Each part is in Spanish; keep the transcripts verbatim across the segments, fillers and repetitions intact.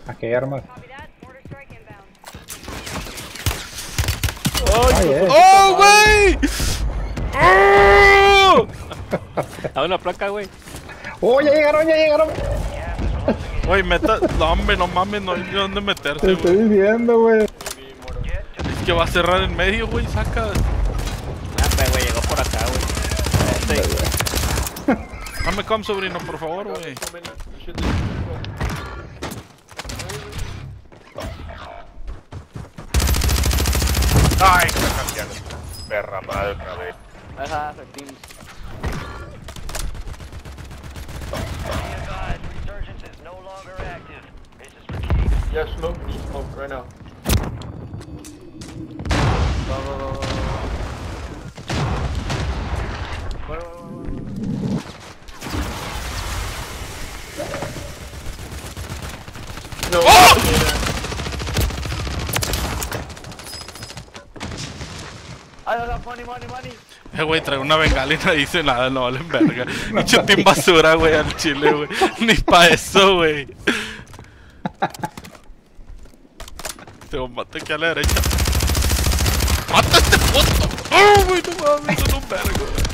Aquí hay armas. ¡Ay, Ay, eh. ¡Oh, güey! ¡Oh! Dame una placa, güey. ¡Oh, ya llegaron, ya llegaron! Güey, meta... No, hombre, no mames, no hay ni dónde meterse, Te estoy güey. diciendo, güey. Es que va a cerrar en medio, güey, saca. Ah, güey, llegó por acá, güey. Este. Dame com, sobrino, por favor, güey. Ay, que está cambiando. Perra madre otra vez. Ajá, retín. Yeah, smoke, need smoke right now. Va, va, va, va, va. Va, va, va, No. Ay, hola, money, money, money. Eh, güey, trae una bengala y no dice nada, no valen verga. Pinche team basura, güey, al chile, güey. Ni pa' eso, güey. Te voy a matar aquí a la derecha. ¡Mata a este puto! ¡Oh, güey, no mames! Es un vergo, güey.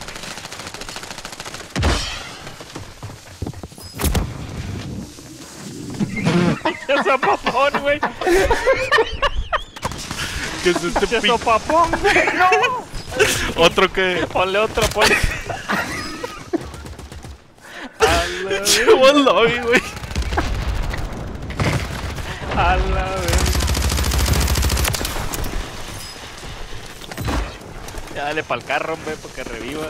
¡Qué sopapón, güey! ¿Qué es este ¡Qué pin... sopapón, güey! ¡No! Otro que... Ponle otro, ponle. A la Che, vez. buen lobby, güey. A la vez. Ya dale pa'l carro, hombre, para que reviva.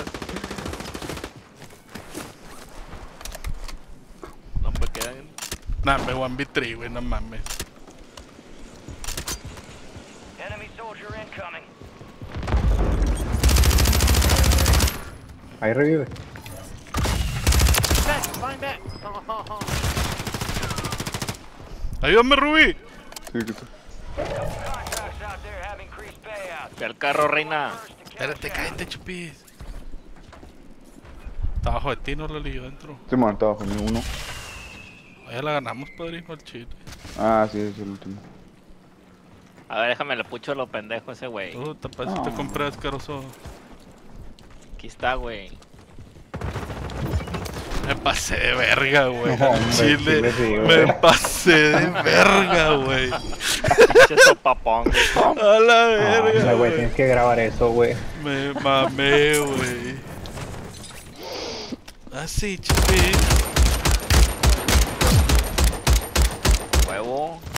No me quedan. Nah, me one v tres, güey, no mames. Ahí revive. Back, flying back. Oh. Ayúdame, Rubí. Ve al carro, reina. Espérate, cállate, chupis. Está abajo de ti, no lo lío dentro. Este man está abajo, uno. Ya la ganamos, padrino, al chile. Ah, sí, es el último. A ver, déjame le pucho lo pendejo ese güey. Tú, tapaz, si te Ah. compré asqueroso. Aquí está, güey. Me pasé de verga, güey. No, al hombre, chile, chile sí, me güey. pasé de verga, güey. Pinche sopapón, güey. A la Ah, verga, güey, güey. tienes que grabar eso, güey. Me mamé, güey. Así, chupis. Huevo.